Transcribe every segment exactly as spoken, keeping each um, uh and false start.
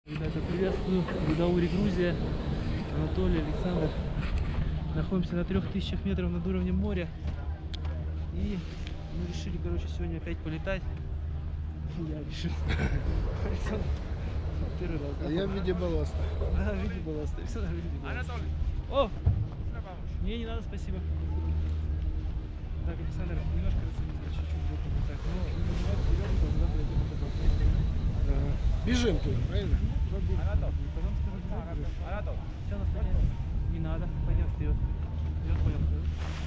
Ребята, приветствую. Гудаури, Грузия. Анатолий, Александр. Находимся на трех тысячах метров над уровнем моря. И мы решили, короче, сегодня опять полетать. Я решил. Первый раз. А я в виде балласта. Да, в виде балласта. Все на виде балласта. О! Не, не надо, спасибо. Так, Александр, немножко заценил, чуть-чуть жопу вот так. Но немного вперед, туда пройдем показал. Бежим тут, правильно? Все на стороне. Не надо, пойдем вперед. Вперед, пойдем вперед.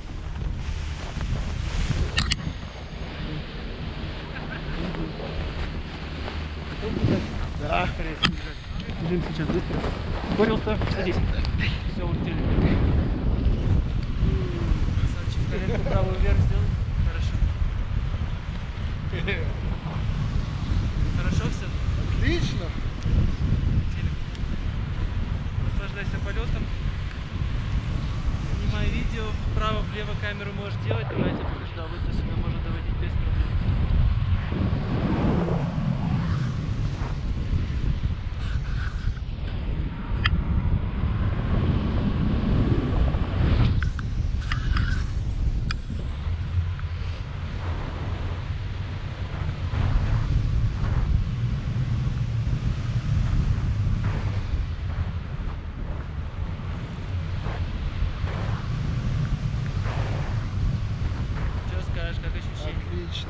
Да. Бежим сейчас быстро. Ускорился, садись. Все, улетели. Красавчик, коленку правую вверх сделай. Хорошо. Хорошо все? Отлично. Наслаждайся полетом. Снимай видео. Вправо-влево камеру можешь делать. Давайте покажу. Да, вот до сюда можно доводить без проблем. Как ощущение? Отлично.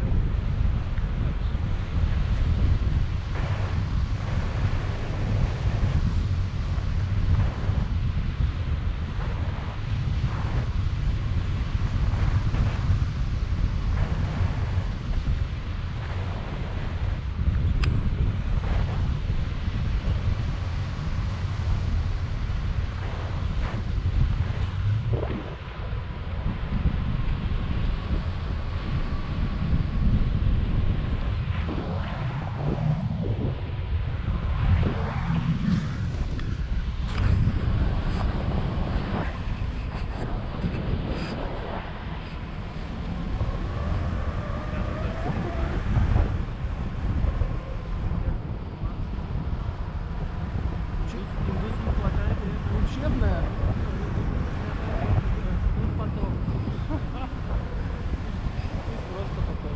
Учебная. Тут потом. Просто потом.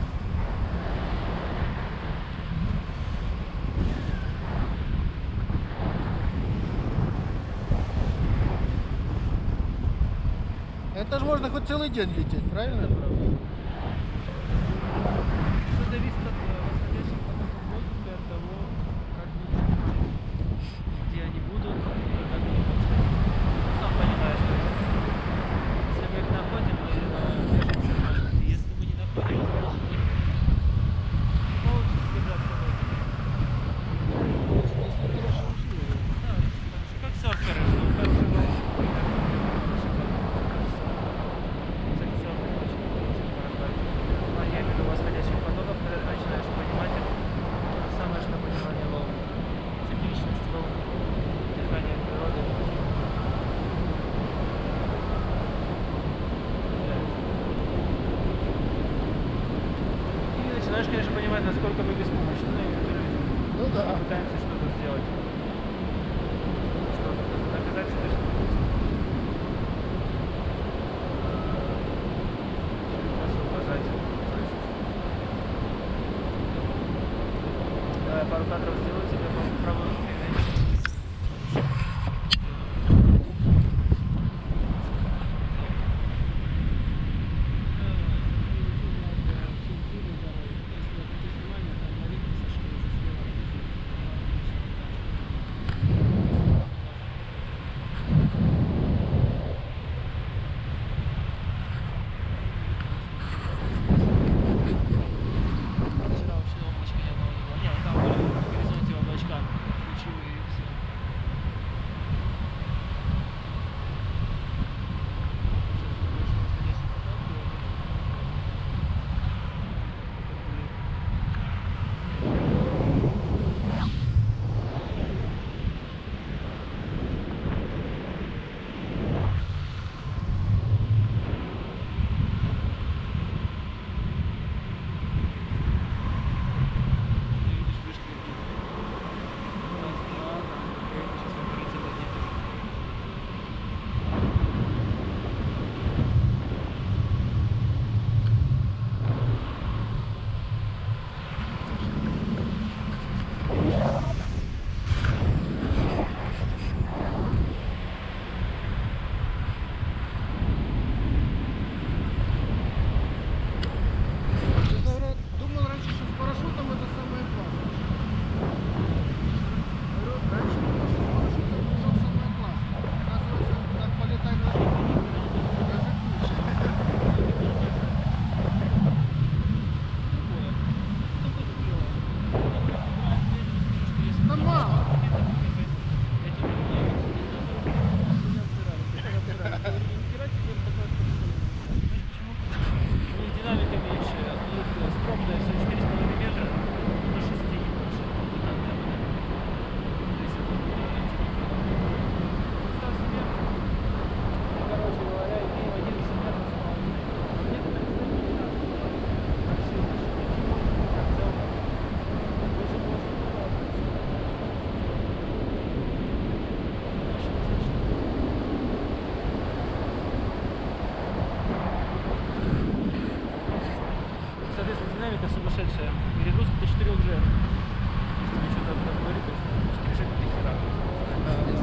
Это же можно хоть целый день лететь, правильно? Все зависит от восходящих потоков воздуха и от того, как мы понимаем, где они будут, как они будут. Сам понимаешь, что если мы их находим, мы держимся в воздухе. Если мы не находим, значит не получится держаться в воздухе. Да, хорошо. Как серферы, что хороший волны. Кстати, серферы очень хорошо.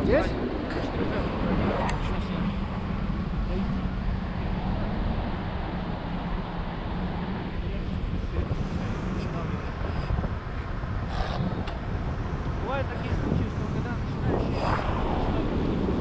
Здесь? Бывают такие случаи, что когда начинаешь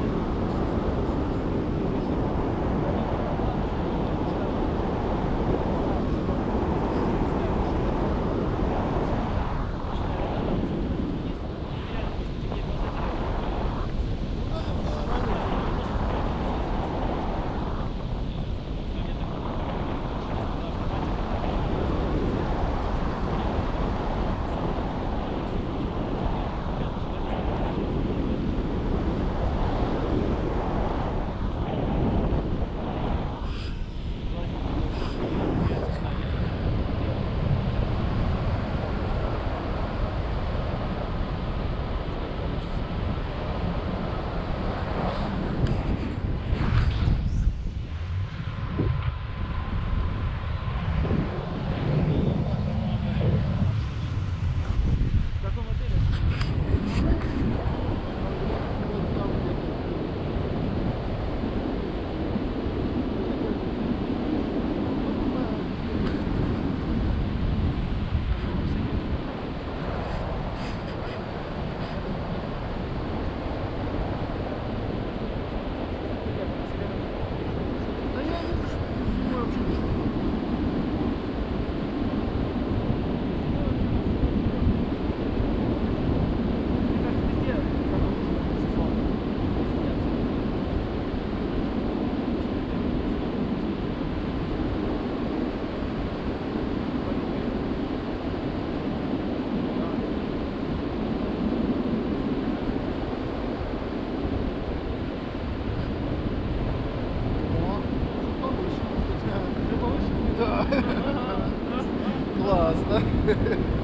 в каком отеле? Да я не знаю вообще. О, повыше. Да. Классно.